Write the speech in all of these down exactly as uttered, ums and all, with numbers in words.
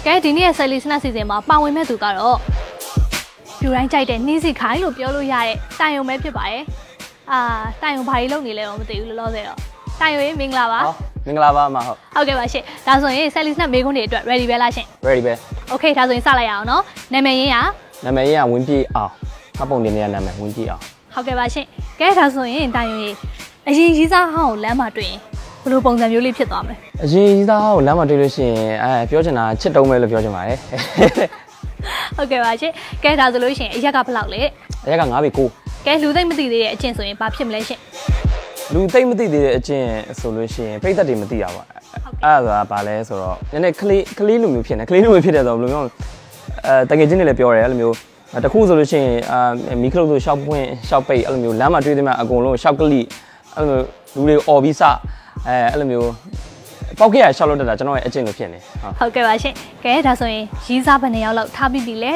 cáiဒီနေ့ဆက်လေးစနစီစဉ်မှာပါဝင်မဲ့သူကတော့လူတိုင်းကြိုက်တဲ့နှင်းစီခိုင်းလို့ပြောလို့ရတဲ့တိုင်ယုံပဲဖြစ်ပါတယ်အာတိုင်ယုံဘာကြီးလုပ်နေလဲတော့မသိဘူးလောလောဆယ်တော့တိုင်ယုံရေးမင်္ဂလာပါမင်္ဂလာပါမဟုတ်ဟုတ်ကဲ့ပါရှင်ဒါဆိုရင်ဆက်လေးစနမေးခွန်းတွေအတွက် ready ပဲလားရှင် ready ပဲ okay ဒါဆိုရင်စလိုက်ရအောင်နော်နာမည်ရင်းရနာမည်ရင်းကဝင်းပြေအောင်အပုံတင်နေရနာမည်ဝင်းပြေအောင်ဟုတ်ကဲ့ပါရှင်ကဲဒါဆိုရင်တိုင်ယုံရေးအရင်ကြီးစားဟောင်းကိုလမ်းမှာတွေ့ရင်ဘယ်လိုပုံစံမျိုးလေးဖြစ်သွားမလဲအရင်ကြီးစားဟောင်းကိုလမ်းမှာတွေ့လို့ရှိရင်အဲပြောချင်တာချစ်တုံးပဲလို့ပြောချင်ပါတယ်ဟုတ်ကဲ့ပါရှင်ကဲဒါဆိုလို့ရှိရင်အရက်ကဘယ်လောက်လဲအရက်ကငါးပေကိုကဲလူသိမ့်မသိသေးတဲ့အကျင့်ဆိုရင်ဘာဖြစ်မလဲရှင်လူသိမ့်မသိသေးတဲ့အကျင့်ဆိုလို့ရှိရင်ပိတ်သက်တွေမသိရပါအဲ့ဒါကဘာလဲဆိုတော့နည်းနည်းကလေးကလေးလူမျိုးဖြစ်နေကလေးလူမျိုးဖြစ်တယ်ဆိုတော့ဘယ်လိုမျိုးအဲတကယ်ချင်းတွေလည်းပြောတယ်အဲ့လိုမျိုးတခုဆိုလို့ရှိရင်အာမီခလုတ်ဆိုရှောက်ပွင့်ရှောက်ပိတ်အဲ့လိုမျိုးလမ်းမှာတွေ့တဲ့မှာအကုန်လုံးရှောက်ကလိအဲ့လိုလူတွေអော်ပြီးစအဲအဲ့လိုမျိုးပောက်ခဲ့ရရှောက်လို့တက်တာကျွန်တော်ရဲ့အကျင့်ကိုဖြစ်နေဟုတ်ကဲ့ပါရှင်ကဲဒါဆိုရင်ရီးစားဘယ်နှစ်ယောက်လောက်ထားပြီးပြီလဲ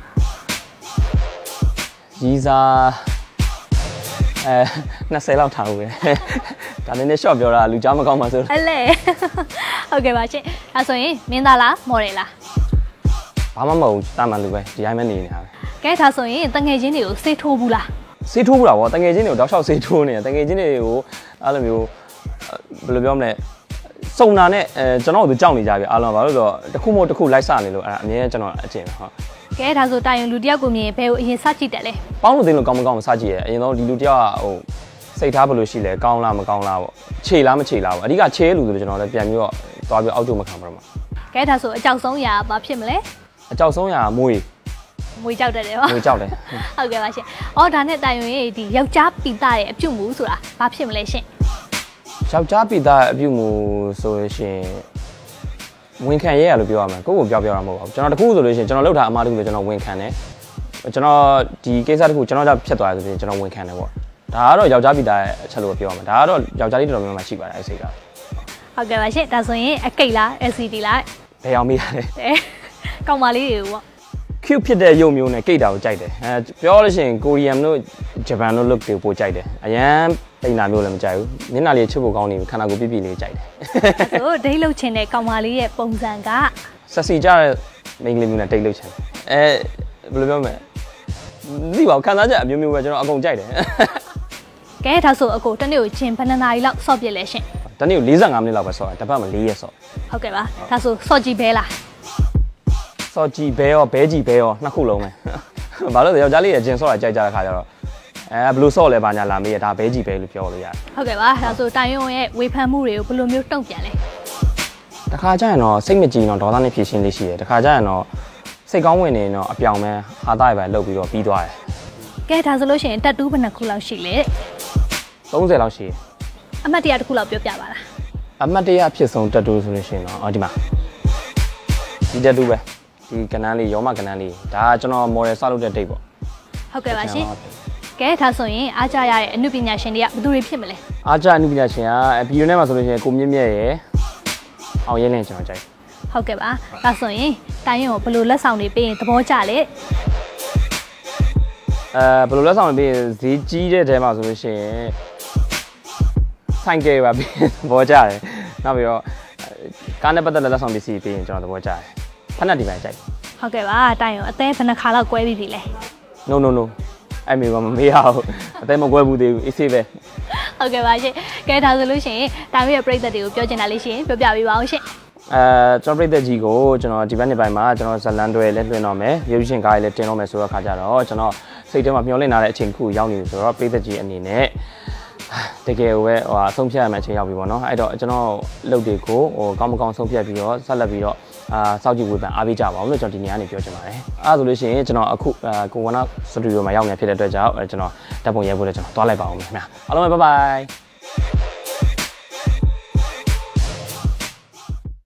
ရီးစားအဲနှစ်ဆယ်လောက်ထားဦးပဲဒါနည်းနည်း short ပြောတာလူကြားမကောင်းပါဆိုအလဲဟုတ်ကဲ့ပါရှင်ဒါဆိုရင်မင်းသားလားမော်ဒယ်လားဘာမှမဟုတ်တာမှန်လူပဲဒီတိုင်းပဲနေနေတာပဲကဲဒါဆိုရင်တငယ်ချင်းတွေကိုစေးထိုးဘူးလားစေးထိုးဘူးလားဗောတငယ်ချင်းတွေကိုတောက်လျှောက်စေးထိုးနေတယ်တငယ်ချင်းတွေကိုအဲ့လိုမျိုးဘယ်လိုပြောမလဲစုံတာနဲ့အဲကျွန်တော်တို့ကြောက်နေကြပြီအားလုံးဘာလို့ဆိုတော့တစ်ခုမို့တစ်ခုလိုက်စနေလို့အဲ့အမြဲကျွန်တော်အကျင့်ပဲဟုတ်ကဲဒါဆိုတိုင်ရင်လူတယောက်ကိုမြင်ဘယ်ကိုအရင်စကြည့်တယ်လဲပေါင်းလို့သိလို့ကောင်းမကောင်းမစကြည့်ရအရင်ဆုံးဒီလူတယောက်ကဟိုစိတ်ထားဘယ်လိုရှိလဲကောင်းလားမကောင်းလားဗောခြေလားမခြေလားဗောအဓိကခြေလူဆိုလို့ကျွန်တော်လည်းပြန်ပြီးတော့သွားပြီးအောက်ကျမခံပါတော့မှာကဲဒါဆိုအကြောက်ဆုံးရာဘာဖြစ်မလဲအကြောက်ဆုံးရာမွေးမွေးကြောက်တယ်လေဟောမွေးကြောက်တယ်ဟုတ်ကဲ့ပါရှင်အော်ဒါနဲ့တိုင်ရင်ဒီယောက်ျားပီတာရဲ့အပြုတ်မှုဆိုတာဘာဖြစ်မလဲရှင်ယောက်ျားပီတာအပြုတ်မှုဆိုရှင်ဝင်ခံရဲရလို့ပြောရမှာကိုယ့်ကိုပြောပြောတာမဟုတ်ပါဘူးကျွန်တော်တခုဆိုလို့ရှင်ကျွန်တော်လောက်တာအမားတခုဆိုကျွန်တော်ဝင်ခံတယ်ကျွန်တော်ဒီကိစ္စတခုကျွန်တော်ကြောင့်ဖြစ်သွားတယ်ဆိုရင်ကျွန်တော်ဝင်ခံတယ်ပေါ့ဒါကတော့ယောက်ျားပီတာရဲ့အချက်လို့ပြောရမှာဒါကတော့ယောက်ျားလေးတော်တော်များများရှိပါတယ်အဲ့စိတ်ကဟုတ်ကဲ့ပါရှင်ဒါဆိုရင်အကိတ်လား L C D လားဘယ်အောင်မေးရလဲကောင်မလေးတွေပေါ့ cute ဖြစ်တဲ့ရုပ်မျိုးနဲ့ကိတ်တာကိုကြိုက်တယ်အဲပြောလို့ရှိရင်ကိုရီးယားတို့ဂျပန်တို့ look တွေပိုကြိုက်တယ်အရန်ပိန်တာမျိုးလည်းမကြိုက်ဘူးမျက်နှာလေးချစ်ဖို့ကောင်းနေပြီခန္ဓာကိုယ်ပြည့်ပြည့်လေးကြိုက်တယ်ဆိုဒိတ်လုတ်ချင်တဲ့ကောင်မလေးရဲ့ပုံစံကဆက်စီကြတဲ့မိန်းကလေးမျိုးနဲ့ဒိတ်လုတ်ချင်အဲဘယ်လိုပြောမလဲသိပါဘူးခံစားချက်အမျိုးမျိုးပဲကျွန်တော်အကုန်ကြိုက်တယ်ကဲဒါဆိုအကိုတနေ့ကိုချင်းဘယ်နှစ်နာရီလောက်ဆော့ပြစ်လဲရှင်တနေ့ကို၄၅မိနစ်လောက်ပဲဆော့တယ်တစ်ပတ်မှာ၄ရက်ဆော့ဟုတ်ကဲ့ပါဒါဆိုဆော့ကြည့်ဘဲလားဆော့ကြည့်ဘဲရောဘဲကြည့်ဘဲရောနှစ်ခုလုံးပဲဘာလို့လဲယောက်ျားလေးရဲ့ဂျင်ဆော့တာကြိုက်ကြတဲ့ခါကျတော့အဲဘယ်လိုဆော့လဲပါညာလာမေးရဒါဘဲကြည့်ဘဲလို့ပြောလို့ရတယ်ဟုတ်ကဲ့ပါဒါဆိုတိုင်ယုံရဲ့ဝေဖန်မှုတွေကိုဘယ်လိုမျိုးတုံ့ပြန်လဲတခါကျရင်တော့စိတ်မကြည်တော့ဒေါသနဲ့ဖြည့်ရှင်းလေးရှိတယ်တခါကျရင်တော့စိတ်ကောင်းဝင်နေတော့အပြောင်ပဲဟာသားရပဲလှုပ်ပြီးတော့ပြီးသွားတယ်ကဲဒါဆိုလို့ရှိရင်တက်တူးဘယ်နှခုလောက်ရှိလဲသုံးဆယ်လောက်ရှိတယ်အမှတ်တရတစ်ခုလောက်ပြောပြပါလားအမှတ်တရဖြစ်ဆုံးတက်တူးဆိုလို့ရှိရင်တော့အော်ဒီမှာဒီတက်တူးပဲဒီကနန်းလေးရောမကနန်းလေးဒါကကျွန်တော် model စလုပ်တဲ့ date ပေါ့ဟုတ်ကဲ့ပါရှင်ကဲဒါဆိုရင်အားကြရတဲ့အနုပညာရှင်တွေကဘယ်သူတွေဖြစ်မလဲအားကြအနုပညာရှင်ကဗီဒီယိုထဲမှာဆိုလို့ရှိရင်ကိုမြင့်မြတ်ရယ်အောင်ရဲလင်းကျွန်တော်ကြိုက်ဟုတ်ကဲ့ပါဒါဆိုရင်တိုင်ရင်ကိုဘယ်လိုလက်ဆောင်တွေပေးရင်သဘောကျလဲအဲဘယ်လိုလက်ဆောင်တွေပေးရင်ဈေးကြီးတဲ့တဲမှာဆိုလို့ရှိရင်ဆိုင်ကယ်ပါပေးသဘောကျတယ်နောက်ပြီးတော့ကားနဲ့ပတ်သက်တဲ့လက်ဆောင်ပစ္စည်းပေးရင်ကျွန်တော်သဘောကျတယ်ဖက်နက်ဒီပိုင်းကြိုက်ဟုတ်ကဲ့ပါတိုင်ရင်အသေးဘယ်နှခါလောက်ကွဲပြီးပြီလဲ no no no အဲ့မေကမမေးရဘူးအသေးမကွဲဘူးသေးဘူးအေးဆေးပဲဟုတ်ကဲ့ပါရှင်ကဲဒါဆိုလို့ရှိရင်တိုင်ရဲ့ပရိသတ်တွေကိုပြောချင်တာလေးရှိရင်ပြောပြပေးပါဦးရှင်အဲကျွန်တော်ပရိသတ်ကြီးကိုကျွန်တော်ဒီဘက်နေ့ပိုင်းမှာကျွန်တော်ဇလန်တွဲလည်းလွှင့်တော့မယ်ရုပ်ရှင်ကားလည်းတင်တော့မယ်ဆိုတော့ခါကြတော့ကျွန်တော်စိတ်ထဲမှာမျှော်လင့်ထားတဲ့အချိန်တစ်ခုရောက်နေပြီဆိုတော့ပရိသတ်ကြီးအနေနဲ့တကယ်ပဲဟိုအဆုံးဖြတ်ရမယ့်အချိန်ရောက်ပြီပေါ့နော်အဲ့တော့ကျွန်တော်လုပ်တွေကိုဟိုကောင်းမကောင်းဆုံးဖြတ်ပြီးတော့ဆက်လက်ပြီးတော့အာစောက်ကြည့်ဝေဖန်အားပေးကြပါအောင်လို့ကျွန်တော်ဒီနေ့ကနေပြောချင်ပါတယ်အဲ့ဒါဆိုလို့ရှိရင်ကျွန်တော်အခုကိုဝနာစတူဒီယိုမှာရောက်နေဖြစ်တဲ့အတွက်ကြောင့်ကျွန်တော်ဓာတ်ပုံရိုက်ဖို့လည်းကျွန်တော်သွားလိုက်ပါအောင်ခင်ဗျာအားလုံးပဲဘိုင်ဘိုင်